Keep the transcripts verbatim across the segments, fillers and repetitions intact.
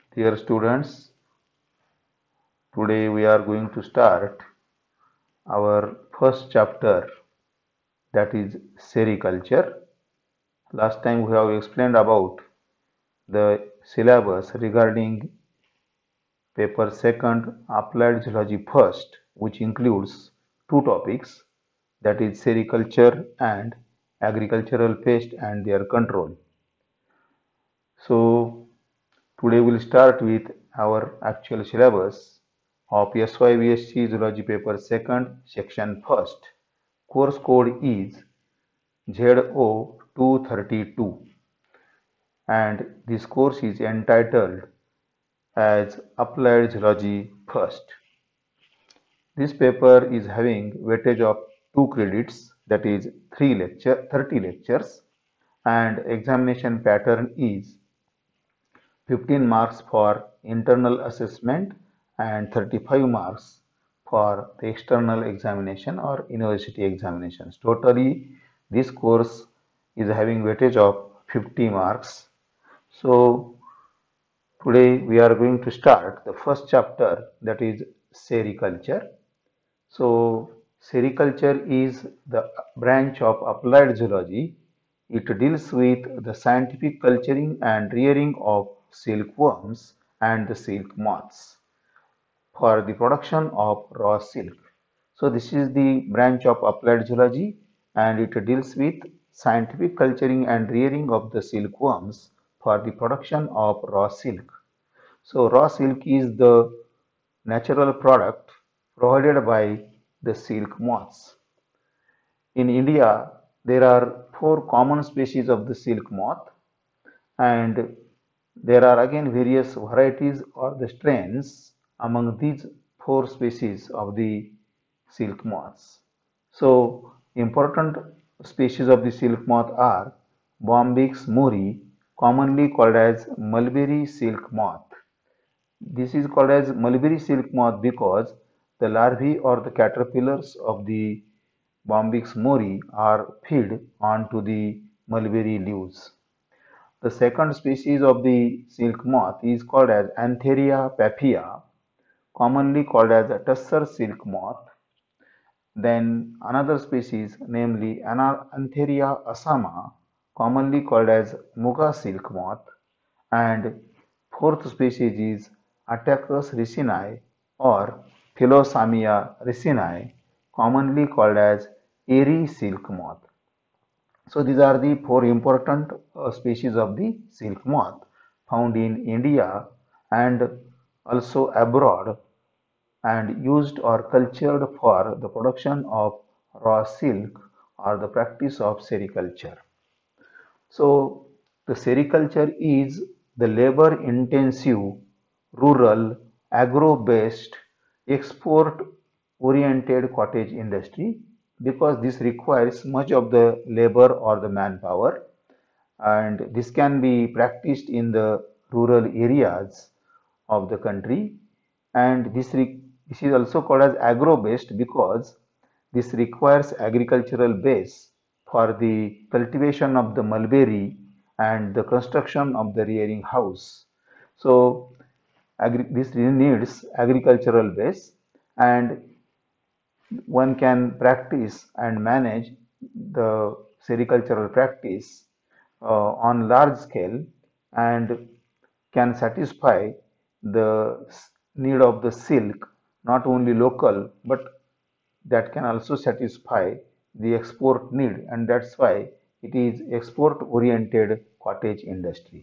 Dear students, today we are going to start our first chapter, that is sericulture. Last time we have explained about the syllabus regarding paper second, applied zoology first, which includes two topics, that is sericulture and agricultural pest and their control. So today we'll start with our actual syllabus of S Y B S C Zoology Paper second, section first. Course code is Z O two thirty-two and this course is entitled as Applied Zoology First. This paper is having weightage of two credits, that is three lecture, thirty lectures, and examination pattern is fifteen marks for internal assessment and thirty-five marks for the external examination or university examinations. Totally, this course is having weightage of fifty marks. So, today we are going to start the first chapter, that is sericulture. So, sericulture is the branch of applied zoology. It deals with the scientific culturing and rearing of silkworms and the silk moths for the production of raw silk. So, this is the branch of applied zoology and it deals with scientific culturing and rearing of the silkworms for the production of raw silk. So, raw silk is the natural product provided by the silk moths. In India, there are four common species of the silk moth, and there are again various varieties or the strains among these four species of the silk moths. So, important species of the silk moth are Bombyx murri, commonly called as mulberry silk moth. This is called as mulberry silk moth because the larvae or the caterpillars of the Bombyx murri are fed onto the mulberry leaves. The second species of the silk moth is called as Antheria papia, commonly called as a tusser silk moth. Then another species, namely Antheria asama, commonly called as Muga silk moth. And fourth species is Attacus ricini or Philosamia ricini, commonly called as Airy silk moth. So these are the four important uh, species of the silk moth found in India and also abroad and used or cultured for the production of raw silk or the practice of sericulture. So the sericulture is the labor intensive, rural, agro based, export oriented cottage industry because this requires much of the labor or the manpower, and this can be practiced in the rural areas of the country, and this, this is also called as agro based because this requires agricultural base for the cultivation of the mulberry and the construction of the rearing house. So this needs agricultural base, and one can practice and manage the sericultural practice uh, on large scale and can satisfy the need of the silk not only local but that can also satisfy the export need, and that's why it is export oriented cottage industry.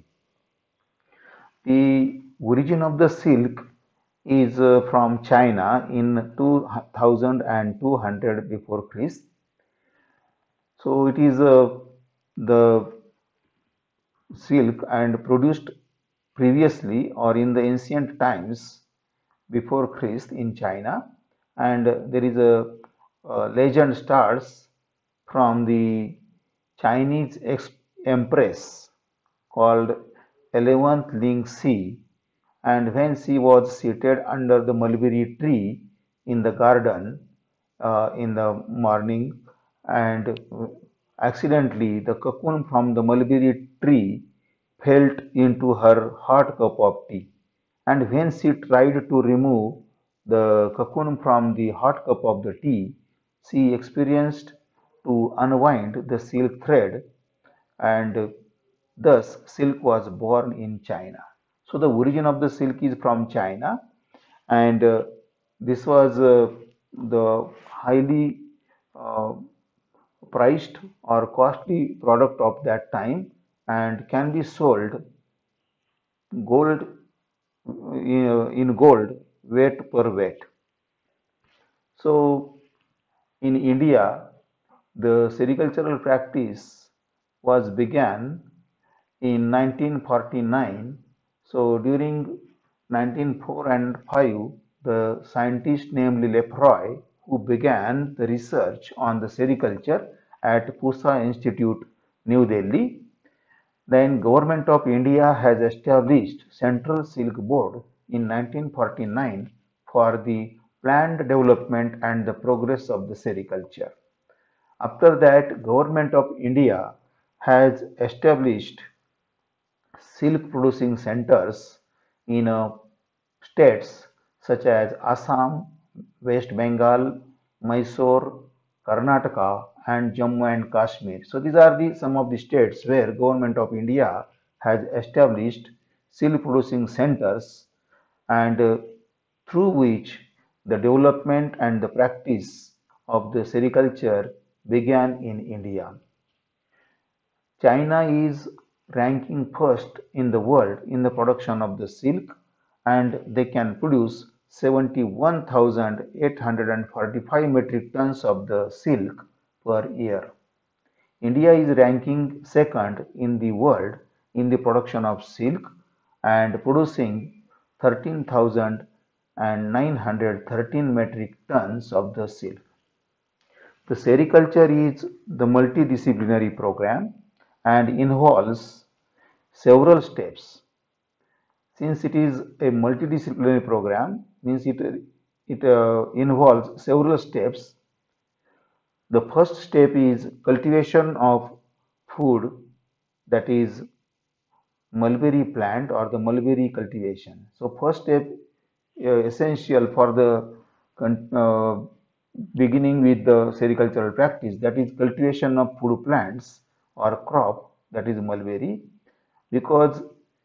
The origin of the silk is uh, from China in two thousand two hundred before Christ. So it is uh, the silk and produced previously or in the ancient times before Christ in China, and there is a, a legend starts from the Chinese empress called eleventh Ling Si, and when she was seated under the mulberry tree in the garden uh, in the morning, and accidentally the cocoon from the mulberry tree fell into her hot cup of tea. and when she tried to remove the cocoon from the hot cup of the tea, she experienced to unwind the silk thread, and thus silk was born in China. So the origin of the silk is from China, and uh, this was uh, the highly uh, priced or costly product of that time, and can be sold gold uh, in gold weight per weight. So in India, the sericultural practice was began in nineteen forty-nine. So during nineteen oh four and five, the scientist named Lefroy, who began the research on the sericulture at Pusa Institute, New Delhi. Then Government of India has established Central Silk Board in nineteen forty-nine for the planned development and the progress of the sericulture. After that, Government of India has established silk producing centers in uh, states such as Assam, West Bengal, Mysore, Karnataka, and Jammu and Kashmir. So these are the some of the states where Government of India has established silk producing centers, and uh, through which the development and the practice of the sericulture began in India. China is ranking first in the world in the production of the silk, and they can produce seventy-one thousand eight hundred forty-five metric tons of the silk per year. India is ranking second in the world in the production of silk and producing thirteen thousand nine hundred thirteen metric tons of the silk. The sericulture is the multidisciplinary program and involves several steps. Since it is a multidisciplinary program, means it, it uh, involves several steps. The first step is cultivation of food, that is mulberry plant or the mulberry cultivation. So first step uh, essential for the uh, beginning with the sericultural practice, that is cultivation of food plants or crop, that is mulberry, because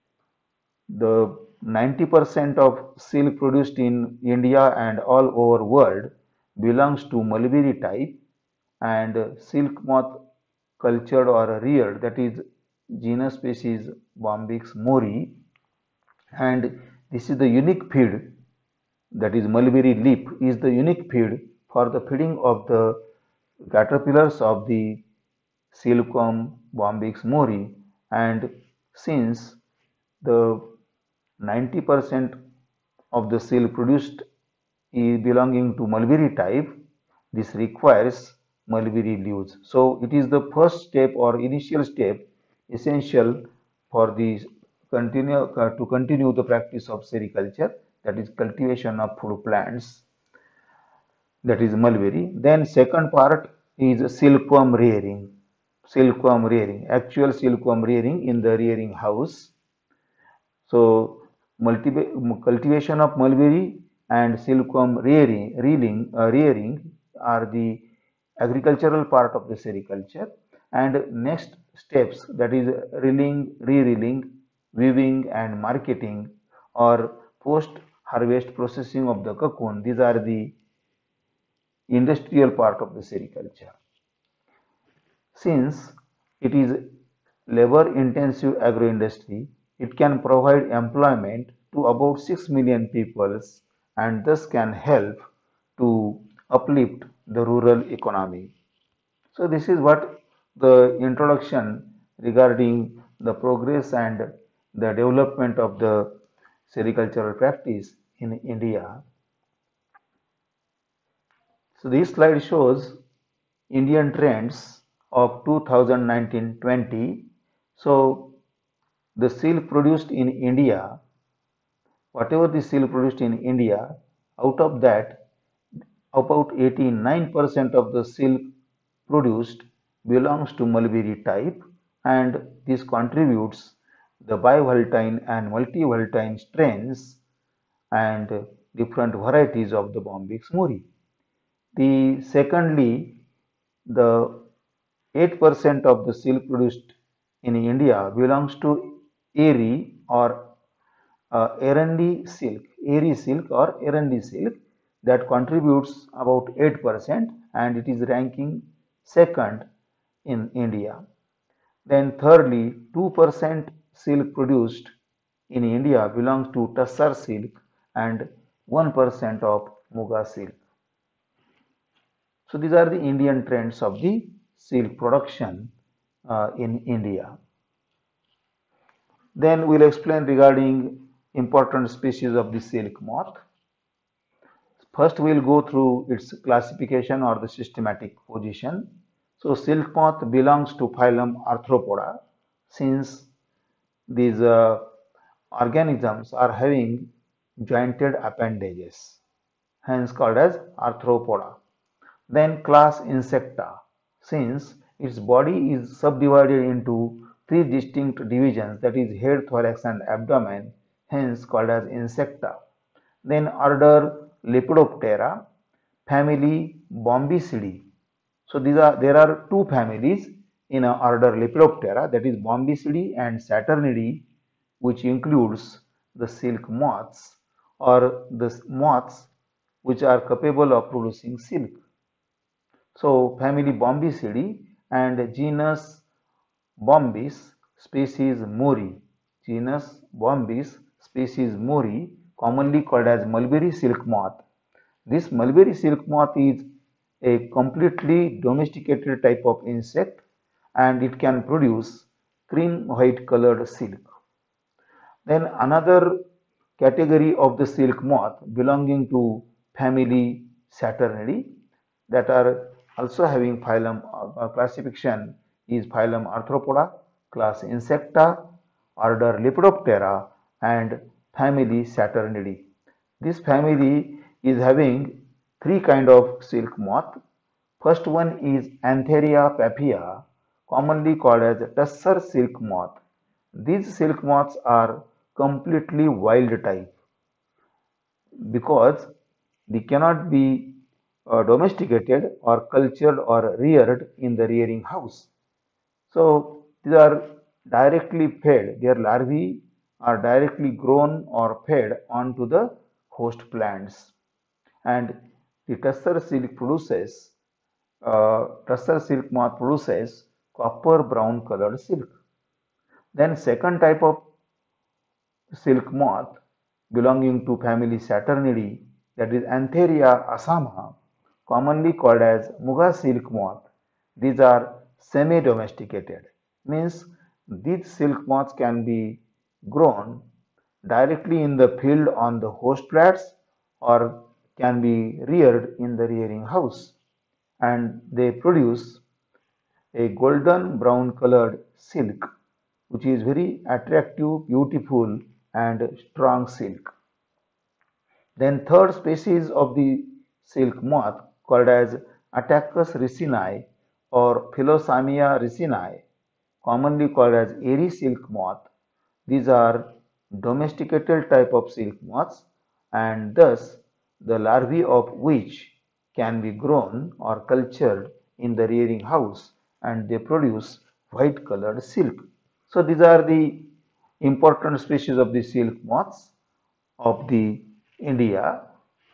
the ninety percent of silk produced in India and all over world belongs to mulberry type, and silk moth cultured or reared, that is genus species Bombyx mori, and this is the unique feed, that is mulberry leaf is the unique feed for the feeding of the caterpillars of the Silkworm Bombyx mori, and since the ninety percent of the silk produced is belonging to mulberry type, this requires mulberry leaves. So it is the first step or initial step essential for the continue uh, to continue the practice of sericulture, that is cultivation of food plants, that is mulberry. Then second part is silkworm rearing. Silkworm rearing, actual silkworm rearing in the rearing house. So cultivation of mulberry and silkworm rearing, rearing, uh, rearing are the agricultural part of the sericulture. And next steps, that is reeling, re-reeling, weaving and marketing, or post-harvest processing of the cocoon. These are the industrial part of the sericulture. Since it is labor-intensive agro-industry, it can provide employment to about six million people and thus can help to uplift the rural economy. So this is what the introduction regarding the progress and the development of the sericultural practice in India. So this slide shows Indian trends of two thousand nineteen twenty. So the silk produced in India, whatever the silk produced in India, out of that, about eighty-nine percent of the silk produced belongs to mulberry type, and this contributes the bivoltine and multivoltine strains and different varieties of the Bombyx mori. The secondly, the eight percent of the silk produced in India belongs to Eri or uh, Erundi silk, Eri silk or Erundi silk that contributes about eight percent and it is ranking second in India. Then thirdly, two percent silk produced in India belongs to Tussar silk and one percent of Muga silk. So these are the Indian trends of the silk production uh, in India. Then we'll explain regarding important species of the silk moth. First, we'll go through its classification or the systematic position. So, silk moth belongs to phylum Arthropoda since these uh, organisms are having jointed appendages, hence called as Arthropoda. Then class Insecta, since its body is subdivided into three distinct divisions, that is head, thorax and abdomen, hence called as Insecta. Then order Lepidoptera, family Bombycidae. So these are there are two families in a order Lepidoptera, that is Bombycidae and Saturnidae, which includes the silk moths or the moths which are capable of producing silk. So family Bombycidae and genus Bombys, species Mori. Genus Bombys, species Mori, commonly called as mulberry silk moth. This mulberry silk moth is a completely domesticated type of insect and it can produce cream white colored silk. Then another category of the silk moth belonging to family Saturnidae that are also having phylum uh, classification is phylum Arthropoda, class Insecta, order Lepidoptera and family Saturnidae. This family is having three kind of silk moth. First one is Antheria papia, commonly called as Tussar silk moth. These silk moths are completely wild type because they cannot be uh, domesticated or cultured or reared in the rearing house. So these are directly fed, their larvae are directly grown or fed onto the host plants. And the tussar silk produces, uh, tussar silk moth produces copper brown colored silk. Then second type of silk moth belonging to family Saturnidae, that is Antheria asama, commonly called as Muga silk moth. These are semi-domesticated, means these silk moths can be grown directly in the field on the host plants or can be reared in the rearing house, and they produce a golden brown colored silk which is very attractive, beautiful and strong silk. Then third species of the silk moth called as Attacus ricini or Philosamia ricini, commonly called as Eri silk moth. These are domesticated type of silk moths and thus the larvae of which can be grown or cultured in the rearing house and they produce white colored silk. So these are the important species of the silk moths of the India.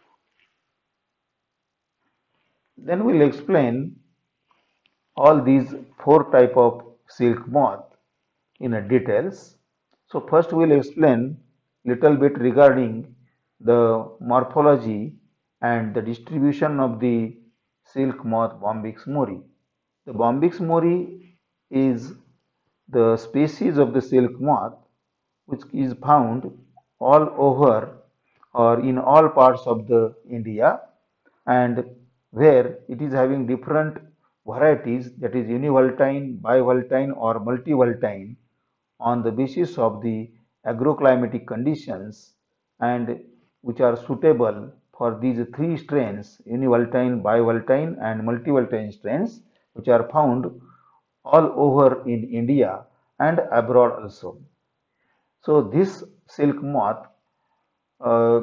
Then we'll explain all these four type of silk moth in a details. So first we'll explain little bit regarding the morphology and the distribution of the silk moth Bombyx mori. The Bombyx mori is the species of the silk moth which is found all over or in all parts of the India and where it is having different varieties, that is univoltine, bivoltine or multivoltine, on the basis of the agroclimatic conditions and which are suitable for these three strains, univoltine, bivoltine and multivoltine strains, which are found all over in India and abroad also. So this silk moth uh,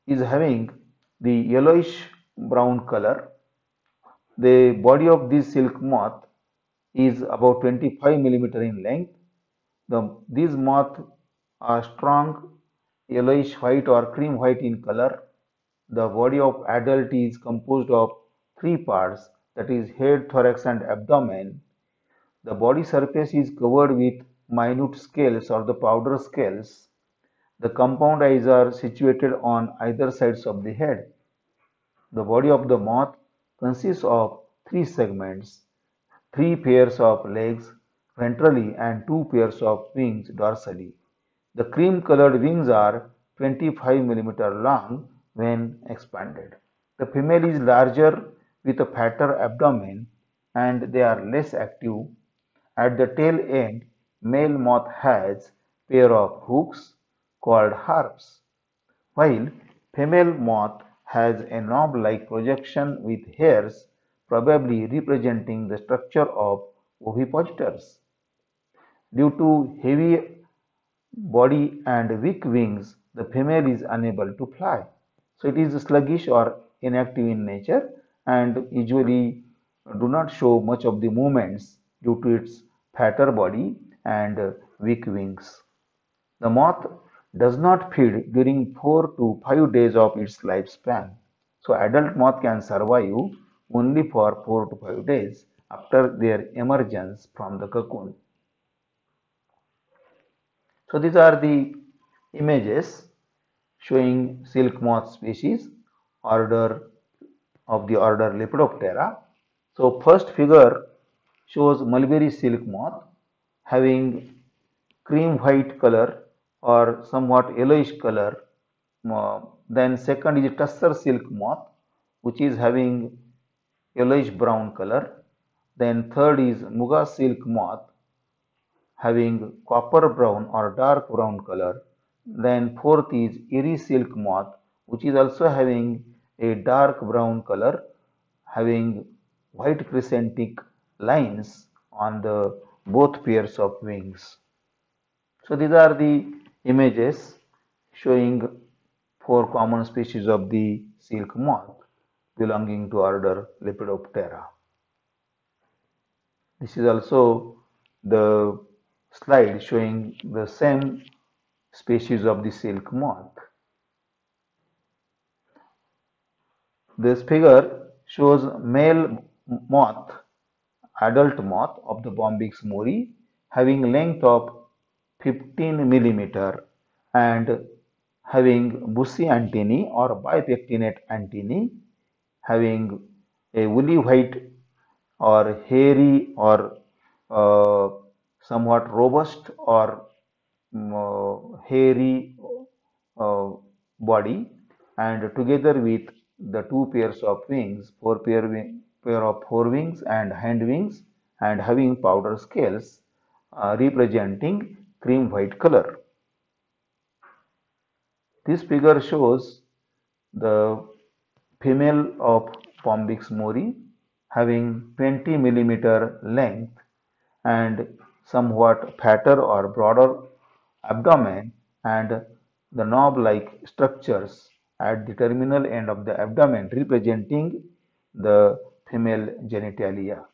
is having the yellowish brown color. The body of this silk moth is about twenty-five millimeter in length. The, these moths are strong yellowish white or cream white in color. The body of adult is composed of three parts, that is head, thorax and abdomen. The body surface is covered with minute scales or the powder scales. The compound eyes are situated on either sides of the head. The body of the moth consists of three segments, three pairs of legs ventrally and two pairs of wings dorsally. The cream-colored wings are twenty-five millimeter long when expanded. The female is larger with a fatter abdomen and they are less active. At the tail end, male moth has pair of hooks called harps, while female moth has a knob-like projection with hairs probably representing the structure of ovipositors. Due to heavy body and weak wings, the female is unable to fly. So it is sluggish or inactive in nature and usually do not show much of the movements due to its fatter body and weak wings. The moth does not feed during four to five days of its lifespan. So adult moth can survive only for four to five days after their emergence from the cocoon. So these are the images showing silk moth species, order of the order Lepidoptera. So first figure shows mulberry silk moth having cream white color or somewhat yellowish color. Uh, then second is tussar silk moth, which is having yellowish brown color. Then third is muga silk moth having copper brown or dark brown color. Then fourth is Eri silk moth, which is also having a dark brown color, having white crescentic lines on the both pairs of wings. So these are the images showing four common species of the silk moth belonging to order Lepidoptera. This is also the slide showing the same species of the silk moth. This figure shows male moth, adult moth of the Bombyx mori, having length of fifteen millimeter and having bushy antennae or bipectinate antennae, having a woolly white or hairy or uh, somewhat robust or um, uh, hairy uh, body, and together with the two pairs of wings, four pair, wing, pair of four wings and hind wings, and having powder scales uh, representing cream white color. This figure shows the female of Bombyx mori having twenty millimeter length and somewhat fatter or broader abdomen and the knob-like structures at the terminal end of the abdomen representing the female genitalia.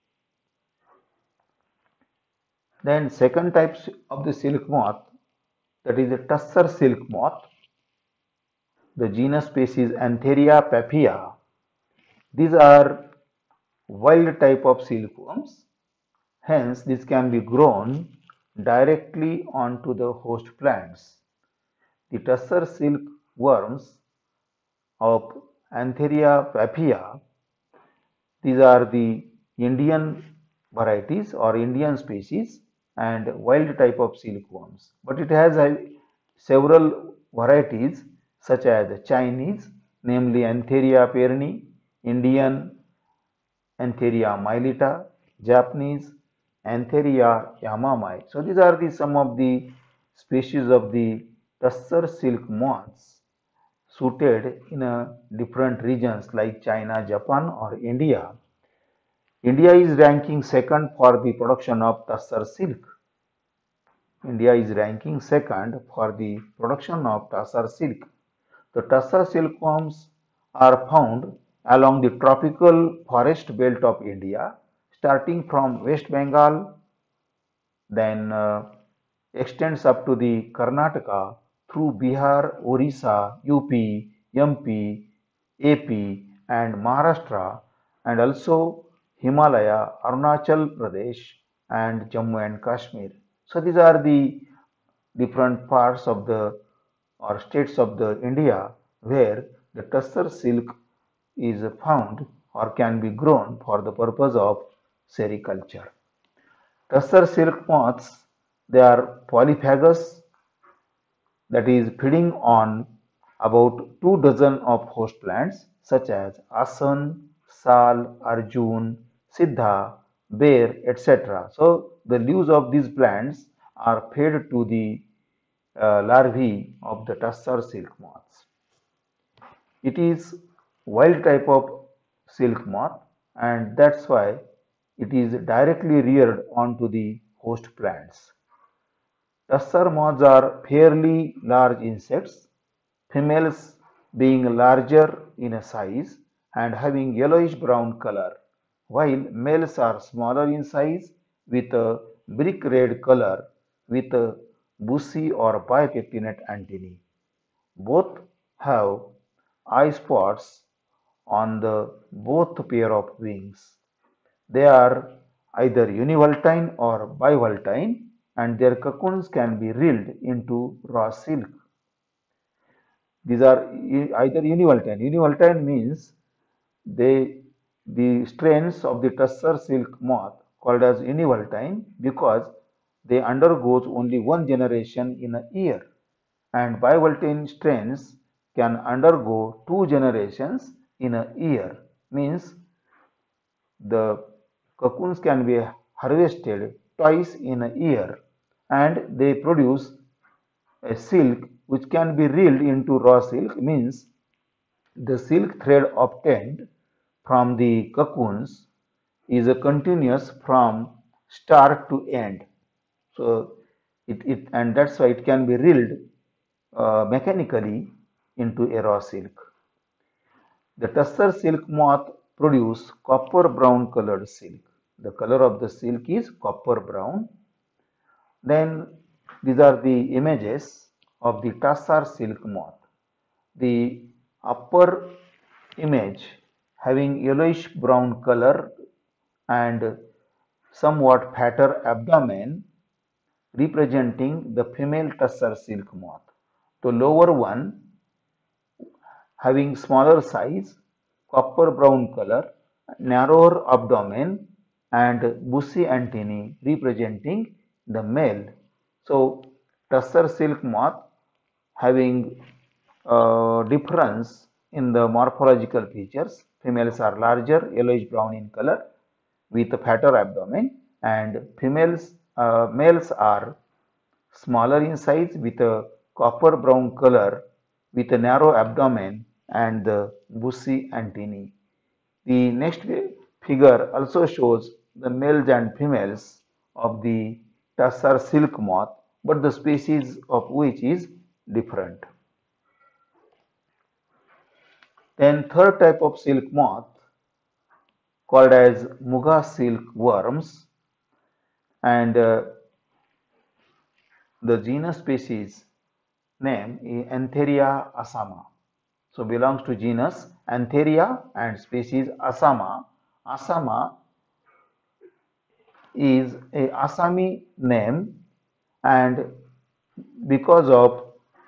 Then second type of the silk moth, that is the tussar silk moth. The genus species Antheria papia. These are wild type of silkworms. Hence, this can be grown directly onto the host plants. The tussar silkworms of Antheria papia, these are the Indian varieties or Indian species and wild type of silkworms. But it has several varieties such as Chinese, namely Antheria perni, Indian Antheria mylitta, Japanese Antheria yamamai. So these are the some of the species of the tussar silk moths suited in a different regions like China, Japan or India. India is ranking second for the production of tussar silk. India is ranking second for the production of tussar silk. The tussar silkworms are found along the tropical forest belt of India, starting from West Bengal, then uh, extends up to the Karnataka through Bihar, Orissa, U P, M P, A P, and Maharashtra, and also Himalaya, Arunachal Pradesh, and Jammu and Kashmir. So these are the different parts of the or states of the India where the tussar silk is found or can be grown for the purpose of sericulture. Tussar silk moths, they are polyphagous, that is feeding on about two dozen of host plants such as asan, sal, arjun, siddha, bear, et cetera. So the leaves of these plants are fed to the uh, larvae of the tussar silk moths. It is wild type of silk moth, and that's why it is directly reared onto the host plants. Tussar moths are fairly large insects, females being larger in size and having yellowish brown color, while males are smaller in size with a brick red color with a bushy or bipectinate antennae. Both have eye spots on the both pair of wings. They are either univoltine or bivoltine, and their cocoons can be reeled into raw silk. These are either univoltine. Univoltine means they the strains of the tussar silk moth called as univoltine because they undergoes only one generation in a year, and bivoltine strains can undergo two generations in a year, means the cocoons can be harvested twice in a year, and they produce a silk which can be reeled into raw silk, means the silk thread obtained from the cocoons is a continuous from start to end. So it, it and that's why it can be reeled uh, mechanically into a raw silk. The tussar silk moth produce copper brown colored silk. The color of the silk is copper brown. Then these are the images of the tussar silk moth. The upper image having yellowish brown color and somewhat fatter abdomen representing the female tussar silk moth. The lower one having smaller size, copper brown color, narrower abdomen, and bushy antennae representing the male. So, tussar silk moth having uh, difference in the morphological features. Females are larger, yellowish brown in color with a fatter abdomen, and females uh, males are smaller in size with a copper brown color with a narrow abdomen and the bushy antennae. The next figure also shows the males and females of the tussar silk moth, but the species of which is different. Then third type of silk moth called as Muga silk worms, and uh, the genus species name is Antheria asama. So belongs to genus Antheria and species Asama. Asama is a Assami name, and because of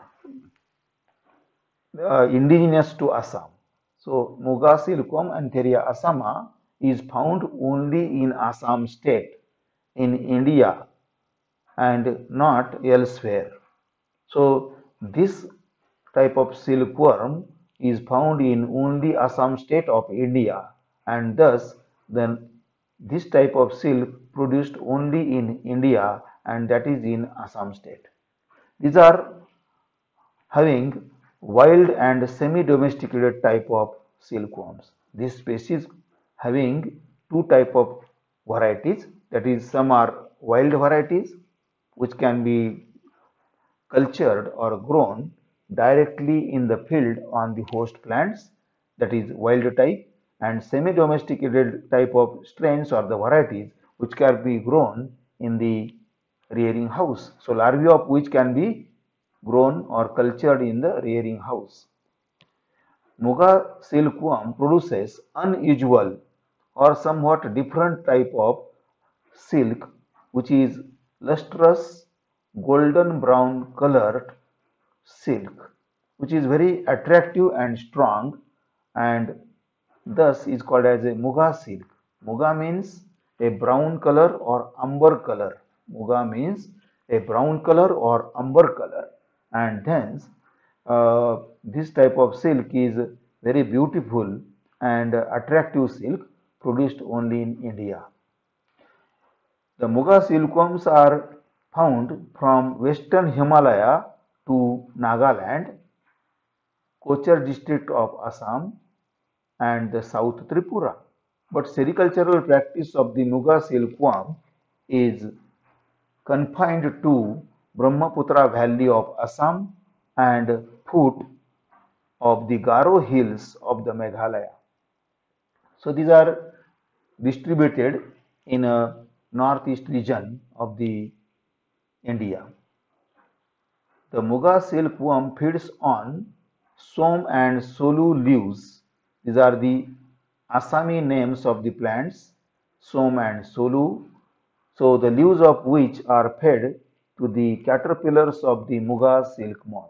uh, indigenous to Assam. So Muga silkworm Antheria asama is found only in Assam state in India and not elsewhere. So this type of silkworm is found in only Assam state of India, and thus then this type of silk produced only in India, and that is in Assam state. These are having wild and semi-domesticated type of silkworms. This species having two type of varieties, that is some are wild varieties which can be cultured or grown directly in the field on the host plants, that is wild type, and semi-domesticated type of strains or the varieties which can be grown in the rearing house. So larvae of which can be grown or cultured in the rearing house. Muga silkworm produces unusual or somewhat different type of silk which is lustrous golden brown colored silk which is very attractive and strong and thus is called as a muga silk. Muga means a brown color or umber color. Muga means a brown color or umber color and hence uh, this type of silk is very beautiful and attractive silk produced only in India. The Muga silkworms are found from western Himalaya to Nagaland, Kochar district of Assam and the South Tripura. But sericultural practice of the Muga silkworm is confined to Brahmaputra valley of Assam and foot of the Garo hills of the Meghalaya. So these are distributed in a northeast region of the India. The Muga silkworm feeds on som and solu leaves. These are the Assami names of the plants, som and solu. So the leaves of which are fed to the caterpillars of the Muga silk moth.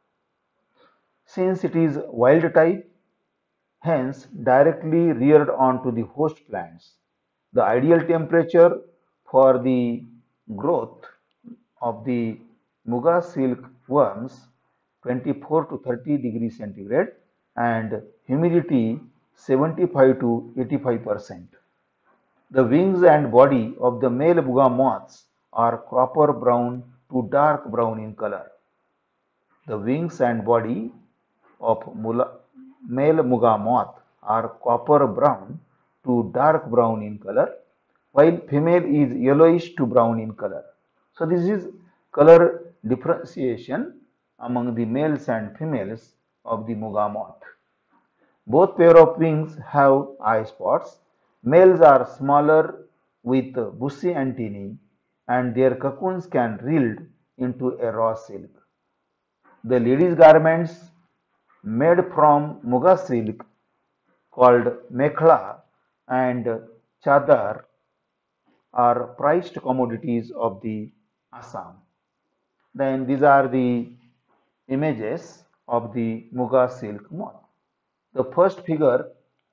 Since it is wild type, hence directly reared onto the host plants. The ideal temperature for the growth of the Muga silk worms twenty-four to thirty degrees centigrade and humidity seventy-five to eighty-five percent. The wings and body of the male Muga moths are copper brown to dark brown in color. The wings and body of male Muga moth are copper brown to dark brown in color, while female is yellowish to brown in color. So this is color differentiation among the males and females of the Muga moth. Both pair of wings have eye spots. Males are smaller with bushy antennae and their cocoons can reel into a raw silk. The ladies' garments made from Muga silk called mekhla and chadar are priced commodities of the Assam. Then these are the images of the Muga silk moth. The first figure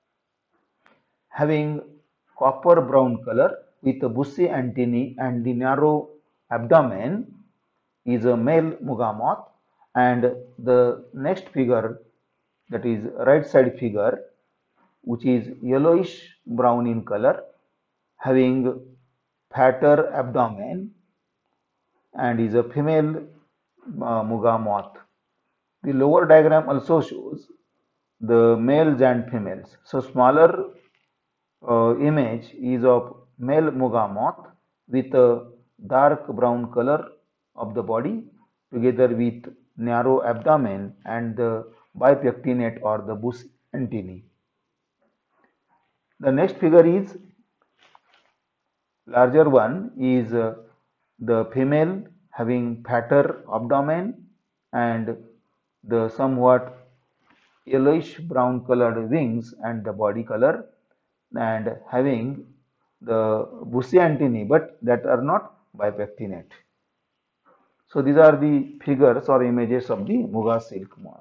having copper brown color with a bushy antennae and the narrow abdomen is a male Muga moth, and the next figure, that is right side figure, which is yellowish brown in color having fatter abdomen and is a female uh, Muga moth. The lower diagram also shows the males and females. So smaller uh, image is of male Muga moth with a dark brown color of the body together with narrow abdomen and the bipectinate or the bush antennae. The next figure is larger one is uh, the female having fatter abdomen and the somewhat yellowish brown colored wings and the body color and having the bushy antennae but that are not bipectinate. So these are the figures or images of the Muga silk moth.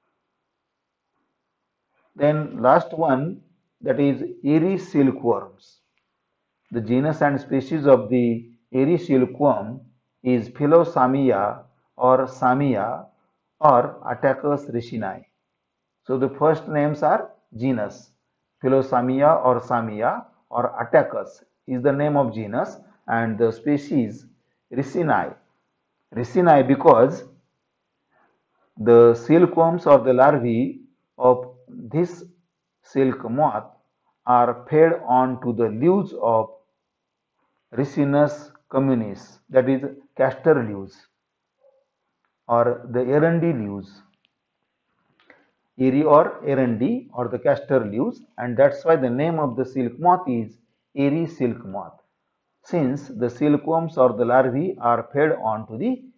Then last one, that is Eri silkworms. The genus and species of the Eri silkworm is Philosamia or Samia or Attacus ricini. So the first names are genus. Philosamia or Samia or Attacus is the name of genus and the species ricini. Ricini because the silkworms or the larvae of this silk moth are fed on to the leaves of Ricinus communis, that is castor leaves or the erundi leaves. Eri or Erundi or the castor leaves, and that's why the name of the silk moth is Eri silk moth, since the silkworms or the larvae are fed on to the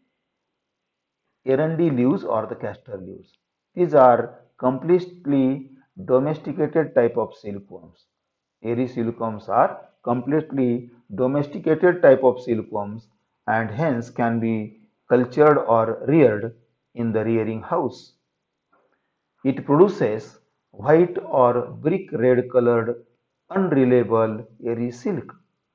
Erundi leaves or the castor leaves. These are completely domesticated type of silkworms. Eri silkworms are completely domesticated type of silkworms and hence can be cultured or reared in the rearing house. It produces white or brick red colored unreliable Eri silk.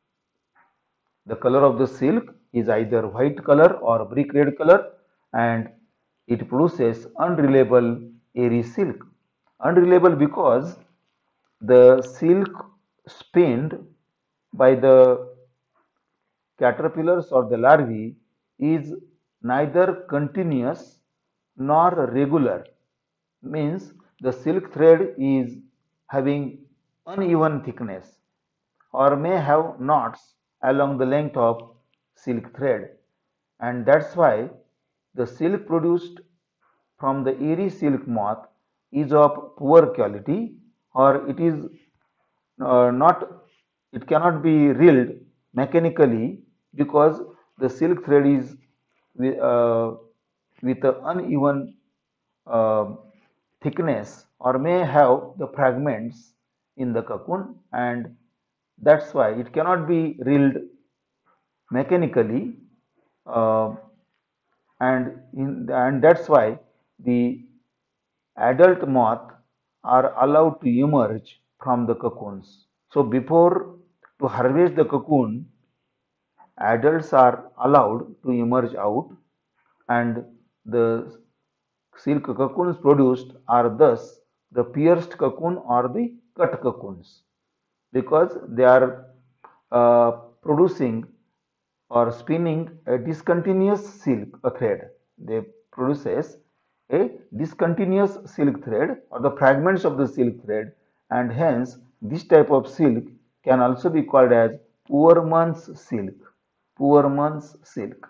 The color of the silk is either white color or brick red color and it produces unreliable Eri silk. Unreliable because the silk spinned by the caterpillars or the larvae is neither continuous nor regular, means the silk thread is having uneven thickness or may have knots along the length of silk thread, and that's why the silk produced from the Eri silk moth is of poor quality or it is uh, not it cannot be reeled mechanically because the silk thread is with, uh, with an uneven uh, thickness or may have the fragments in the cocoon, and that's why it cannot be reeled mechanically, uh, and in, and that's why the adult moth are allowed to emerge from the cocoons. So before to harvest the cocoon, adults are allowed to emerge out and the silk cocoons produced are thus the pierced cocoon or the cut cocoons because they are uh, producing or spinning a discontinuous silk a thread. They produces a discontinuous silk thread or the fragments of the silk thread, and hence this type of silk can also be called as poor man's silk. Poor man's silk.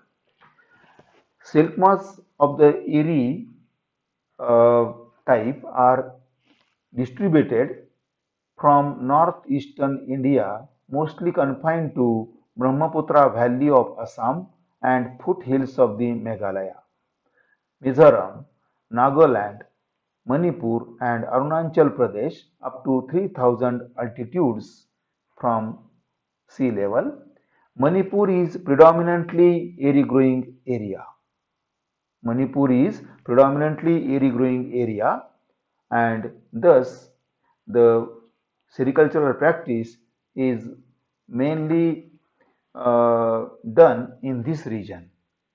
Silk moths of the Eri uh, type are distributed from northeastern India, mostly confined to Brahmaputra Valley of Assam and foothills of the Meghalaya, Mizoram, Nagaland, Manipur and Arunachal Pradesh up to three thousand altitudes from sea level. Manipur is predominantly Eri growing area. Manipur is predominantly Eri growing area and thus the sericultural practice is mainly uh, done in this region.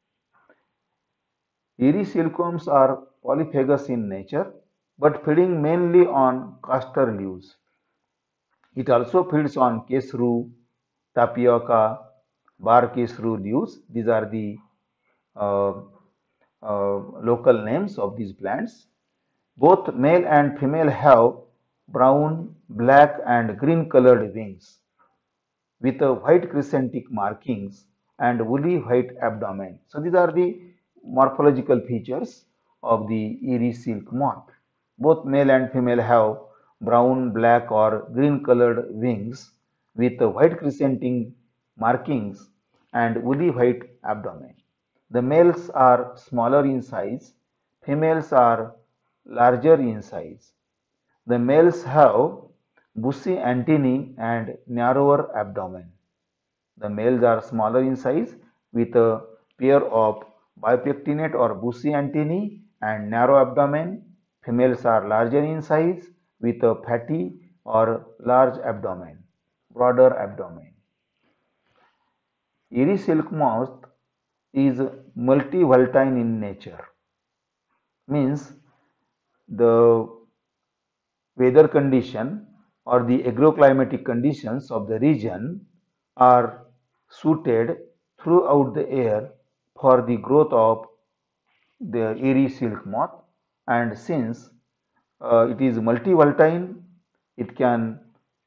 Eri silkworms are polyphagous in nature but feeding mainly on castor leaves. It also feeds on kesru, tapioca, bar kesru leaves. These are the uh, uh, local names of these plants. Both male and female have brown, black and green colored wings with a white crescentic markings and woolly white abdomen. So these are the morphological features of the Eri silk moth. Both male and female have brown, black or green colored wings with a white crescentic markings and woolly white abdomen. The males are smaller in size, females are larger in size. The males have bushy antennae and narrower abdomen. The males are smaller in size with a pair of bipectinate or bushy antennae and narrow abdomen. Females are larger in size with a fatty or large abdomen, broader abdomen. Eri silk moth is multi-volatile in nature, means the weather condition or the agroclimatic conditions of the region are suited throughout the year for the growth of the Eri silk moth, and since uh, it is multi-volatile, it can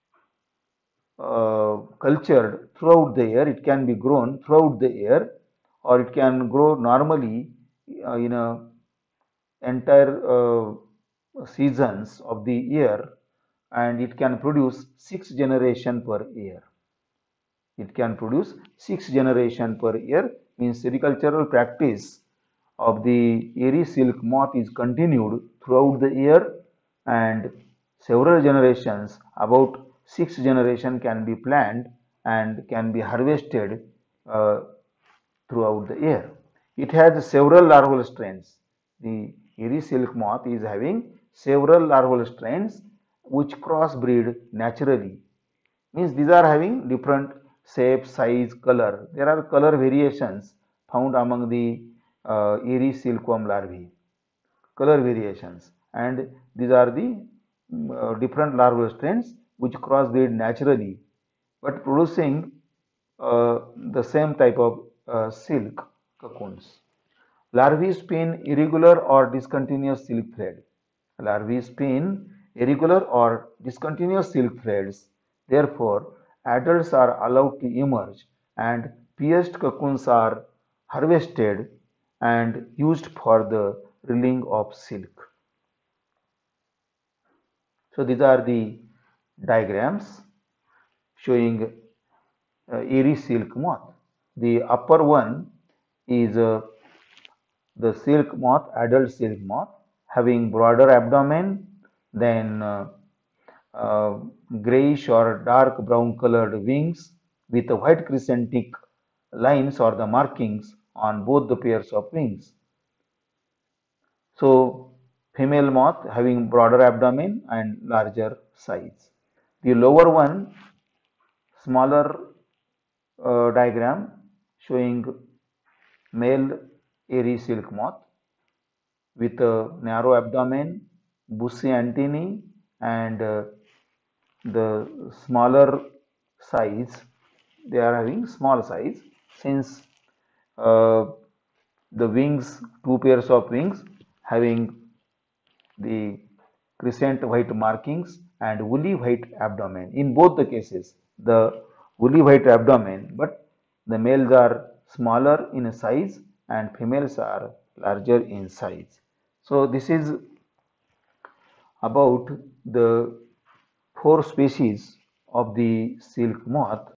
uh, cultured throughout the year, it can be grown throughout the year or it can grow normally uh, in a entire uh, seasons of the year, and it can produce six generation per year. It can produce six generation per year, means sericultural practice of the Eri silk moth is continued throughout the year, and several generations, about six generation can be planned and can be harvested uh, throughout the year. It has several larval strains. The Eri silk moth is having several larval strains which crossbreed naturally. Means these are having different shape, size, color. There are color variations found among the uh, Eri silkworm larvae. Color variations, and these are the mm, uh, different larval strains which crossbreed naturally, but producing uh, the same type of uh, silk cocoons. Larvae spin irregular or discontinuous silk thread. Larvae spin irregular or discontinuous silk threads. Therefore, adults are allowed to emerge and pierced cocoons are harvested and used for the reeling of silk. So these are the diagrams showing uh, Eri silk moth. The upper one is uh, the silk moth, adult silk moth, having broader abdomen than uh, uh, grayish or dark brown colored wings with the white crescentic lines or the markings on both the pairs of wings. So, female moth having broader abdomen and larger size. The lower one, smaller uh, diagram showing male Eri silk moth with a narrow abdomen, bushy antennae, and uh, the smaller size. They are having small size since uh, the wings, two pairs of wings having the crescent white markings and woolly white abdomen. In both the cases, the woolly white abdomen, but the males are smaller in size and females are larger in size. So this is about the four species of the silk moth